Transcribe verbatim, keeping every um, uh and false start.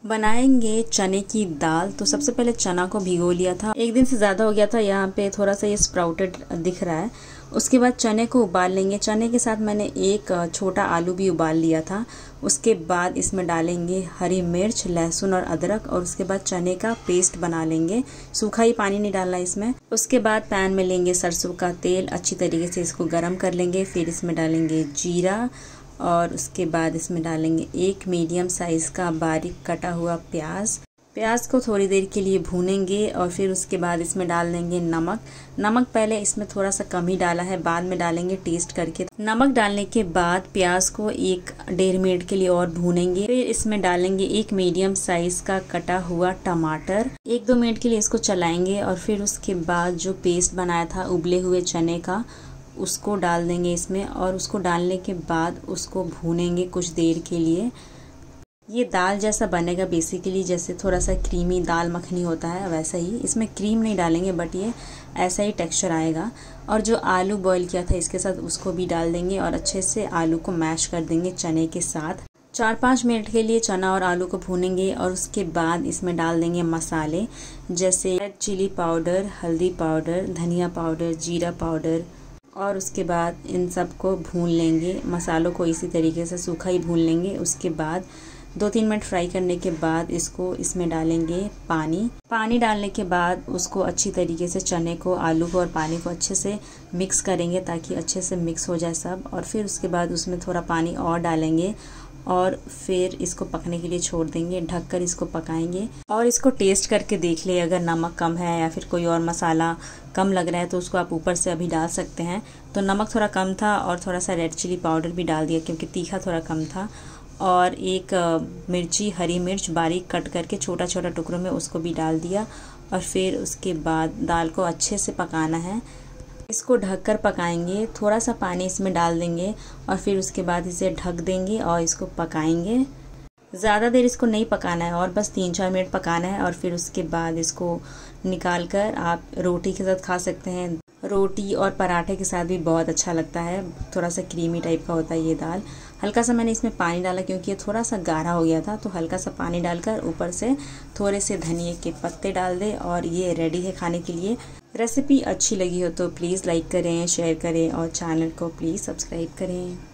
बनाएंगे चने की दाल। तो सबसे पहले चना को भिगो लिया था, एक दिन से ज़्यादा हो गया था, यहाँ पे थोड़ा सा ये स्प्राउटेड दिख रहा है। उसके बाद चने को उबाल लेंगे। चने के साथ मैंने एक छोटा आलू भी उबाल लिया था। उसके बाद इसमें डालेंगे हरी मिर्च, लहसुन और अदरक, और उसके बाद चने का पेस्ट बना लेंगे। सूखा ही पानी नहीं डालना इसमें। उसके बाद पैन में लेंगे सरसों का तेल, अच्छी तरीके से इसको गर्म कर लेंगे। फिर इसमें डालेंगे जीरा और उसके बाद इसमें डालेंगे एक मीडियम साइज का बारीक कटा हुआ प्याज। प्याज को थोड़ी देर के लिए भूनेंगे और फिर उसके बाद इसमें डाल देंगे नमक। नमक पहले इसमें थोड़ा सा कम ही डाला है, बाद में डालेंगे टेस्ट करके। नमक डालने के बाद प्याज को एक डेढ़ मिनट के लिए और भूनेंगे। फिर इसमें डालेंगे एक मीडियम साइज का कटा हुआ टमाटर। एक दो मिनट के लिए इसको चलाएंगे और फिर उसके बाद जो पेस्ट बनाया था उबले हुए चने का, उसको डाल देंगे इसमें, और उसको डालने के बाद उसको भूनेंगे कुछ देर के लिए। ये दाल जैसा बनेगा बेसिकली, जैसे थोड़ा सा क्रीमी दाल मखनी होता है वैसा ही। इसमें क्रीम नहीं डालेंगे, बट ये ऐसा ही टेक्सचर आएगा। और जो आलू बॉईल किया था इसके साथ उसको भी डाल देंगे और अच्छे से आलू को मैश कर देंगे चने के साथ। चार पाँच मिनट के लिए चना और आलू को भूनेंगे और उसके बाद इसमें डाल देंगे मसाले, जैसे रेड चिली पाउडर, हल्दी पाउडर, धनिया पाउडर, जीरा पाउडर, और उसके बाद इन सब को भून लेंगे। मसालों को इसी तरीके से सूखा ही भून लेंगे। उसके बाद दो तीन मिनट फ्राई करने के बाद इसको इसमें डालेंगे पानी। पानी डालने के बाद उसको अच्छी तरीके से चने को, आलू को और पानी को अच्छे से मिक्स करेंगे ताकि अच्छे से मिक्स हो जाए सब। और फिर उसके बाद उसमें थोड़ा पानी और डालेंगे और फिर इसको पकने के लिए छोड़ देंगे। ढककर इसको पकाएंगे और इसको टेस्ट करके देख ले, अगर नमक कम है या फिर कोई और मसाला कम लग रहा है तो उसको आप ऊपर से अभी डाल सकते हैं। तो नमक थोड़ा कम था और थोड़ा सा रेड चिली पाउडर भी डाल दिया क्योंकि तीखा थोड़ा कम था। और एक मिर्ची, हरी मिर्च बारीक कट करके छोटा छोटा टुकड़ों में, उसको भी डाल दिया। और फिर उसके बाद दाल को अच्छे से पकाना है। इसको ढककर पकाएंगे। थोड़ा सा पानी इसमें डाल देंगे और फिर उसके बाद इसे ढक देंगे और इसको पकाएंगे। ज़्यादा देर इसको नहीं पकाना है और बस तीन चार मिनट पकाना है। और फिर उसके बाद इसको निकाल कर आप रोटी के साथ खा सकते हैं। रोटी और पराठे के साथ भी बहुत अच्छा लगता है। थोड़ा सा क्रीमी टाइप का होता है ये दाल। हल्का सा मैंने इसमें पानी डाला क्योंकि ये थोड़ा सा गाढ़ा हो गया था, तो हल्का सा पानी डालकर ऊपर से थोड़े से धनिए के पत्ते डाल दे और ये रेडी है खाने के लिए। रेसिपी अच्छी लगी हो तो प्लीज़ लाइक करें, शेयर करें और चैनल को प्लीज़ सब्सक्राइब करें।